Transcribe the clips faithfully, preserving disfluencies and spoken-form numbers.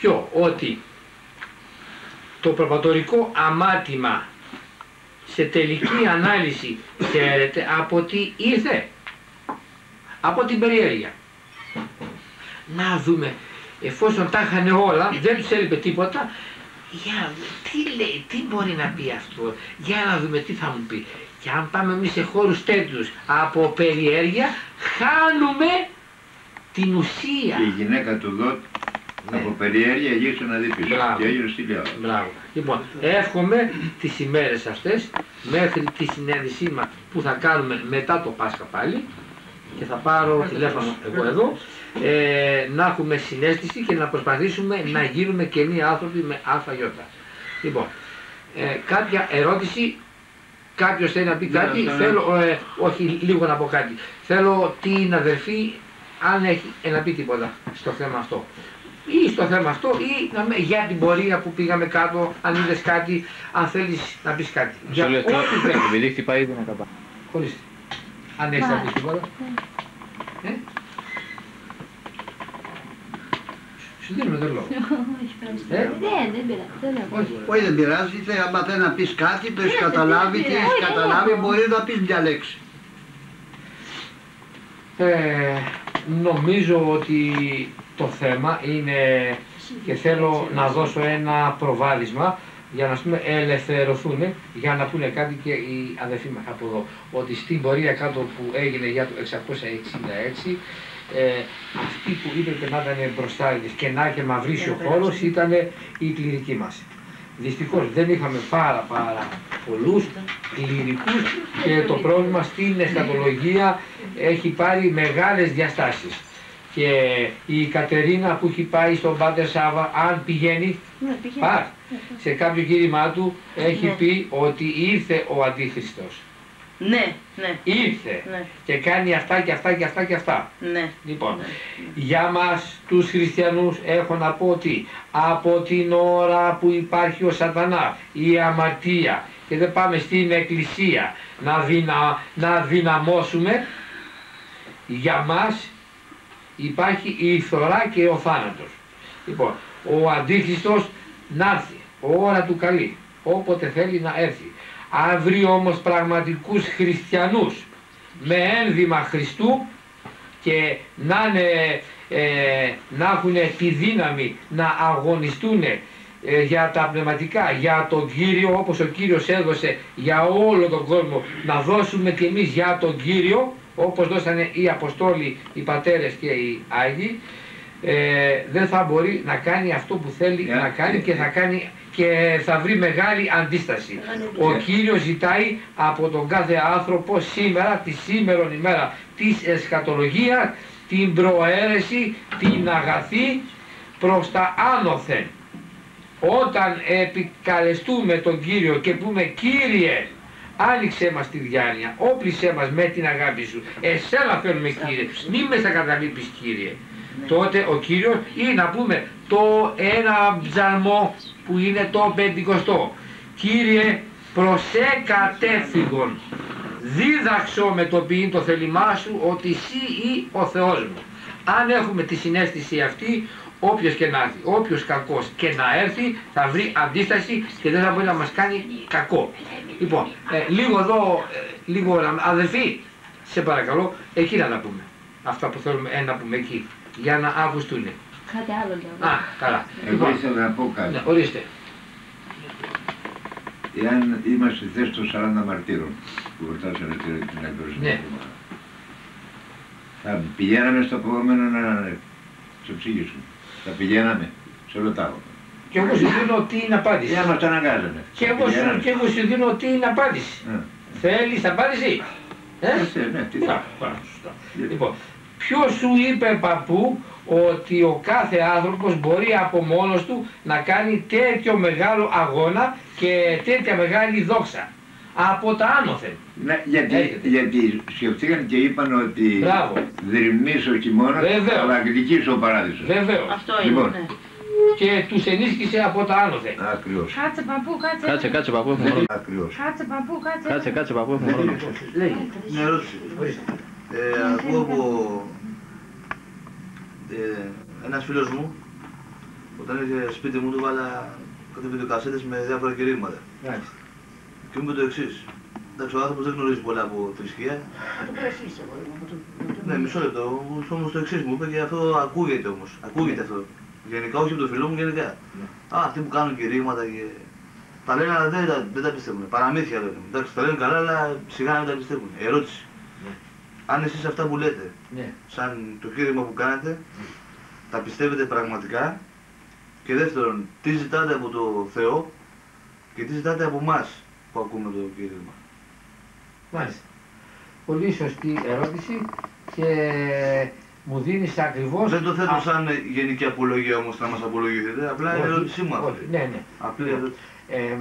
Ποιο? Ότι το προπατορικό αμάτημα σε τελική ανάλυση ξέρετε από τι ήρθε? Από την περιέργεια. Να δούμε, εφόσον τα είχαν όλα, δεν τους έλειπε τίποτα, για τι λέει, τι μπορεί να πει αυτό, για να δούμε τι θα μου πει. Και αν πάμε εμείς σε χώρους τέτοιους από περιέργεια, χάνουμε την ουσία. Και η γυναίκα του Δότ, ναι, από περιέργεια γύρισε να δει πίσω. Και έγινε στη Λιάδα. Μπράβο. Λοιπόν, εύχομαι τις ημέρες αυτές, μέχρι τη συνέντησή μας που θα κάνουμε μετά το Πάσχα πάλι, και θα πάρω τηλέφωνο εγώ εδώ, ε, να έχουμε συναίσθηση και να προσπαθήσουμε να γίνουμε και εμείς άνθρωποι με αλφαγιώτα. Λοιπόν, ε, κάποια ερώτηση, κάποιος θέλει να πει κάτι, ναι, θέλω, ε, όχι λίγο να πω κάτι, θέλω την αδερφή, αν έχει ε, να πει τίποτα στο θέμα αυτό. Ή στο θέμα αυτό, ή να, για την πορεία που πήγαμε κάτω, αν είδες κάτι, αν θέλεις να πεις κάτι. Για ό,τι θέλεις. Επειδή χτυπάει ήδη να καπά. Χωρίστε. Αν έχεις να πεις τίποτα. Ε? Σου δίνουμε τον λόγο. Όχι, δεν πειράζει. Άμα θέλει να πεις κάτι, το έχεις καταλάβει, τι έχεις καταλάβει, μπορεί να πεις μια λέξη. Νομίζω ότι το θέμα είναι, και θέλω να δώσω ένα προβάδισμα για να πούμε, ελευθερωθούν, για να πούνε κάτι και οι αδερφοί μας από εδώ, ότι στην πορεία κάτω που έγινε για το εξακόσια εξήντα έξι, ε, αυτοί που είπε να ήταν μπροστά και να είχε μαυρίσει ο χώρος ήταν οι κληρικοί μας. Δυστυχώς δεν είχαμε πάρα πάρα πολλούς κληρικούς και το πρόβλημα στην εσχατολογία έχει πάρει μεγάλες διαστάσεις. Και η Κατερίνα που έχει πάει στον Πάτερ Σάβα, αν πηγαίνει, ναι, πάρ, σε κάποιο κήρυμά του έχει, ναι, πει ότι ήρθε ο Αντίχριστος. Ναι, ναι. Ήρθε, ναι, και κάνει αυτά και αυτά και αυτά και αυτά. Ναι. Λοιπόν, ναι, για μας τους χριστιανούς έχω να πω ότι από την ώρα που υπάρχει ο σατανά, η αμαρτία, και δεν πάμε στην εκκλησία να, δυνα, να δυναμώσουμε, για μας υπάρχει η φθορά και ο θάνατος. Λοιπόν, ο Αντίχριστος να έρθει, ώρα του καλή, όποτε θέλει να έρθει. Αν βρει όμως πραγματικούς χριστιανούς με ένδυμα Χριστού και να, είναι, ε, να έχουν τη δύναμη να αγωνιστούν ε, για τα πνευματικά, για τον Κύριο, όπως ο Κύριος έδωσε για όλο τον κόσμο, να δώσουμε και εμείς για τον Κύριο, όπως δώσανε οι Αποστόλοι, οι Πατέρες και οι Άγιοι, ε, δεν θα μπορεί να κάνει αυτό που θέλει yeah. να κάνει και θα, κάνει, και θα βρει μεγάλη αντίσταση. Yeah. Ο Κύριος ζητάει από τον κάθε άνθρωπο σήμερα, τη σήμερον ημέρα της εσχατολογίας, την προαίρεση, την αγαθή προς τα άνωθεν. Όταν επικαλεστούμε τον Κύριο και πούμε Κύριε, άνοιξέ μας τη διάνοια, όπλησέ μας με την αγάπη σου, εσένα θέλουμε Κύριε, μη με στα καταλείπεις Κύριε. Τότε ο Κύριος, ή να πούμε το ένα ψαλμό που είναι το πεντηκοστό, Κύριε προσέ κατέφυγον, δίδαξω με το ποιήν το θέλημά σου ότι εσύ ή ο Θεός μου. Αν έχουμε τη συναίσθηση αυτή, όποιος και να έρθει, όποιος κακός και να έρθει θα βρει αντίσταση και δεν θα μπορεί να μας κάνει κακό. Λοιπόν, ε, λίγο εδώ, ε, λίγο αδελφοί, σε παρακαλώ, εκεί να τα πούμε. Αυτά που θέλουμε ε, να πούμε εκεί, για να ακουστούν. Κάτι άλλο λέω. Α, καλά. Εγώ Λοιπόν, ήθελα να πω κάτι. Ναι, ορίστε. Εάν είμαστε στη θέση των σαράντα μαρτύρων που γιορτάσανε την εκδοχή, ναι, θα πηγαίναμε στο επόμενο να σε ψυχήσουμε. Θα πηγαίναμε, σε ρωτάω. Και εγώ σου δίνω την απάντηση. Για μας το αναγκάζανε. Και εγώ, σου, και εγώ σου δίνω την απάντηση. Yeah. Θέλεις απάντηση? Ε? Yeah, ναι, τι θα. Λοιπόν, ποιος σου είπε παππού ότι ο κάθε άνθρωπος μπορεί από μόνος του να κάνει τέτοιο μεγάλο αγώνα και τέτοια μεγάλη δόξα? Από τα άνωθεν. Ναι, γιατί, γιατί σκεφτήκαν και είπαν ότι δρυμνείς ο χειμώνας, αλλά γλυκής ο παράδεισος. Βεβαίως. Αυτό είναι, λοιπόν, ναι. Και τους ενίσχυσε από τα άνωθεν. Ακριβώς. Κάτσε παππού, κάτσε. Κάτσε, κάτσε παππού, έχουμε χρόνο. Ακριβώς. Κάτσε παππού, κάτσε. Κάτσε, κάτσε παππού, έχουμε χρόνο. Μια ερώτηση. Ακούω από ένας φίλος μου, ο Όταν είχε σπίτι μου, του βάλα κάτι βιντεοκασέτες με διάφορα κηρύγματα. Μάλιστα. Και μου είπε το εξής. Εντάξει, ο άνθρωπος δεν γνωρίζει πολλά από θρησκεία. Ναι, μισό λεπτό, όμως το εξής μου είπε και αυτό ακούγεται όμως. Ακούγεται αυτό. Γενικά, όχι από το φίλο μου, γενικά. Α, αυτοί που κάνουν κηρύγματα και. Τα λένε, αλλά δεν, δεν τα πιστεύουν. Παραμύθια λένε. Εντάξει, τα λένε καλά, αλλά σιγά να μην τα πιστεύουν. Ερώτηση. Ναι. Αν εσείς αυτά που λέτε, ναι, σαν το κήρυγμα που κάνετε, ναι, τα πιστεύετε πραγματικά, και δεύτερον, τι ζητάτε από το Θεό και τι ζητάτε από εμάς που ακούμε το κήρυγμα. Μάλιστα. Πολύ σωστή ερώτηση και μου δίνεις ακριβώς... Δεν το θέτω σαν γενική απολογία όμως να μας απολογηθείτε, απλά είναι ερώτησή μου αυτή. Ναι, ναι. Απλή ερώτηση. Ε,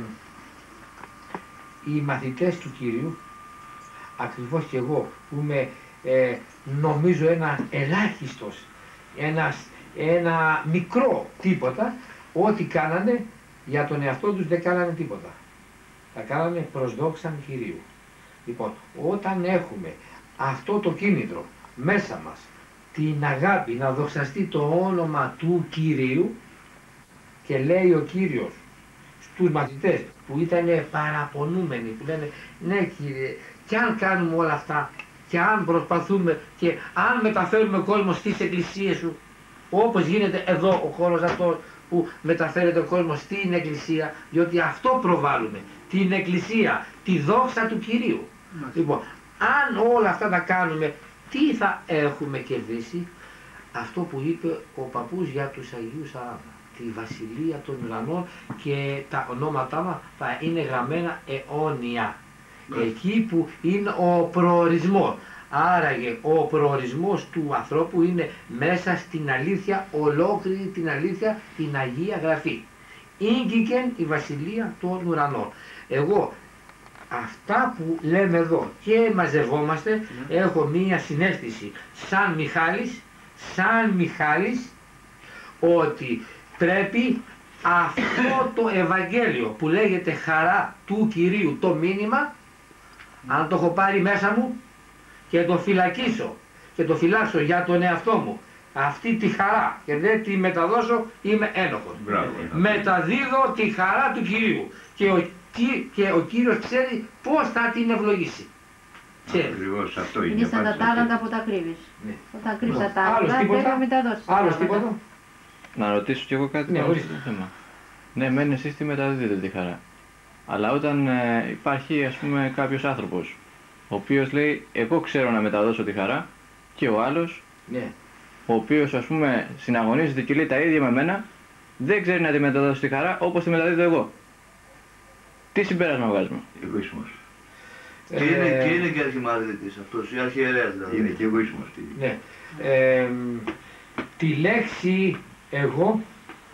οι μαθητές του Κυρίου, ακριβώς και εγώ, που είμαι ε, νομίζω ένα ελάχιστος, ένας, ένα μικρό τίποτα, ό,τι κάνανε για τον εαυτό τους δεν κάνανε τίποτα. Τα κάνανε προς δόξαν Κυρίου. Λοιπόν, όταν έχουμε αυτό το κίνητρο μέσα μας, την αγάπη να δοξαστεί το όνομα του Κυρίου, και λέει ο Κύριος στους μαθητές που ήταν παραπονούμενοι, που λένε ναι Κύριε, και αν κάνουμε όλα αυτά και αν προσπαθούμε και αν μεταφέρουμε κόσμο στις εκκλησίες σου, όπως γίνεται εδώ ο χώρος αυτός που μεταφέρεται ο κόσμος στην εκκλησία, διότι αυτό προβάλλουμε, την εκκλησία, τη δόξα του Κυρίου. Mm. Λοιπόν, αν όλα αυτά τα κάνουμε, τι θα έχουμε κερδίσει? Αυτό που είπε ο παππούς για τους Αγίους σαράντα, τη Βασιλεία των Ουρανών, και τα ονόματά μας θα είναι γραμμένα αιώνια. Mm. Εκεί που είναι ο προορισμός. Άραγε ο προορισμός του ανθρώπου είναι μέσα στην αλήθεια, ολόκληρη την αλήθεια, την Αγία Γραφή. Ήγγικεν η Βασιλεία των Ουρανών. Εγώ αυτά που λέμε εδώ και μαζευόμαστε, mm. έχω μία συναίσθηση σαν Μιχάλης, σαν Μιχάλης, ότι πρέπει αυτό το Ευαγγέλιο που λέγεται χαρά του Κυρίου, το μήνυμα, mm. αν το έχω πάρει μέσα μου και το φυλακίσω και το φυλάξω για τον εαυτό μου, αυτή τη χαρά, και δεν τη μεταδώσω, είμαι ένοχος. Μπράβο, μεταδίδω τη χαρά του Κυρίου και ο, και ο Κύριος ξέρει πώς θα την ευλογήσει. Ακριβώς αυτό είναι. Είναι σαν τα τάλαντα που τα κρύβεις. Ναι. Όταν κρύβεις τα τάλαντα πρέπει να μεταδώσεις. Άλλος τίποτα? Να ρωτήσω κι εγώ κάτι. Ναι, ορίστε. Ναι, μεν εσείς τη μεταδίδετε τη χαρά. Αλλά όταν ε, υπάρχει, ας πούμε, κάποιος άνθρωπος ο οποίος λέει εγώ ξέρω να μεταδώσω τη χαρά, και ο άλλος, ναι, ο οποίος, ας πούμε, συναγωνίζεται και λέει τα ίδια με μένα, δεν ξέρει να τη μεταδώσει τη χαρά όπως τη μεταδίδω εγώ. Τι συμπέρασμα βγάζουμε? Εγωισμός. Και είναι, ε, και είναι και αρχιμανδρίτης αυτός, ή αρχιερέας δηλαδή. Είναι και εγωισμός. Ναι. Ε, τη λέξη εγώ,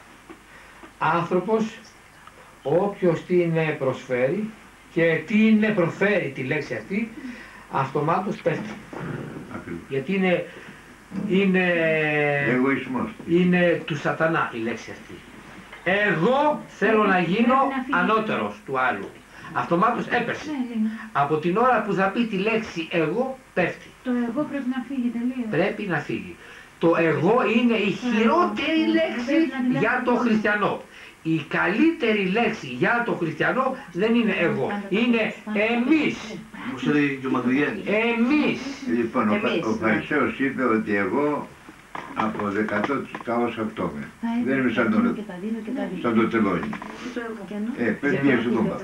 άνθρωπος, όποιος την προσφέρει και την προφέρει τη λέξη αυτή, αυτομάτως πέφτει. Ακριβώς. Γιατί είναι, είναι, εγωισμός. Είναι του σατανά η λέξη αυτή. Εγώ θέλω να γίνω ανώτερος του άλλου. Αυτομάτως έπεσε. Από την ώρα που θα πει τη λέξη εγώ, πέφτει. Το εγώ πρέπει να φύγει τελείως. Πρέπει να φύγει. Το εγώ είναι η χειρότερη λέξη για τον χριστιανό. Η καλύτερη λέξη για τον χριστιανό δεν είναι εγώ, είναι εμείς. Όπως έλεγε και ο Μακρυγέννης. Εμείς. Λοιπόν, ο Φαρισαίος είπε ότι εγώ από δεκατό τους αυτό είμαι. Δεν είμαι σαν τον, σαν το τελώνι. Ε, πες μια σου κόμμα.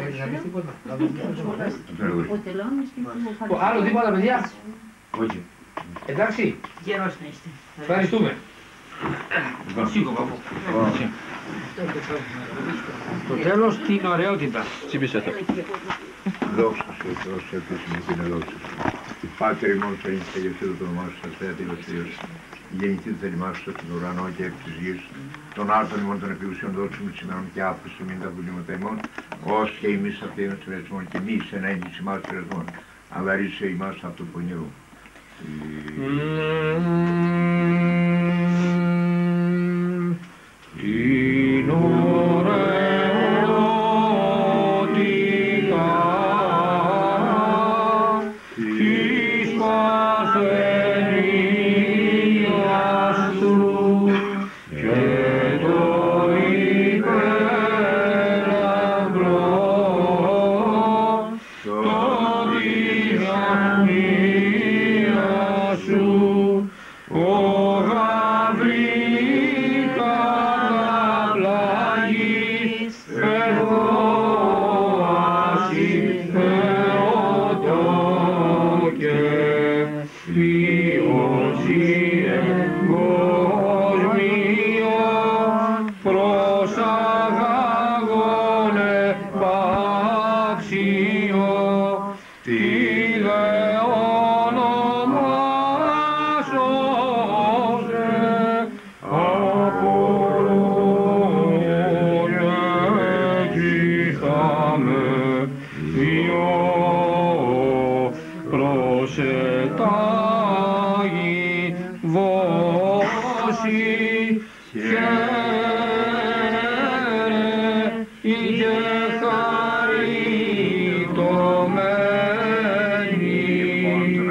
Άλλο τίποτα, παιδιά? Όχι. Εντάξει. Γερός να είστε. Ευχαριστούμε. Σήκω παππού. Το τέλος, την ωραιότητα. Τσίπησε το. Δόξα σου, Θεός, επίσημη την δόξα σου. Πάτερ ημών θα είναι και το όνομά σου, στα θέα τη βασιλεία σου. Γεννηθεί το θέλημά σου στον ουρανό και επί της γης. Των άρθρων ημών των επίγουσιων δόξου μου σήμερα και άφησε μην τα βουλήματα ημών. Ως και εμείς απέναντι των πειρασμών και μη σε ένα έγγυση ημάς πειρασμών. Αλλά ρίσε ημάς από το πονηρό. Την ωραιότητα της παθενίας σου και το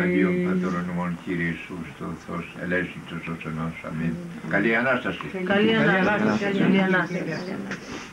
Αγίων Πατέρων ημών Κύριε Ιησούς το Θεός ελέγχητος ως ενός. Αμήν. Καλή Ανάσταση. Καλή Ανάσταση. Καλή Ανάσταση.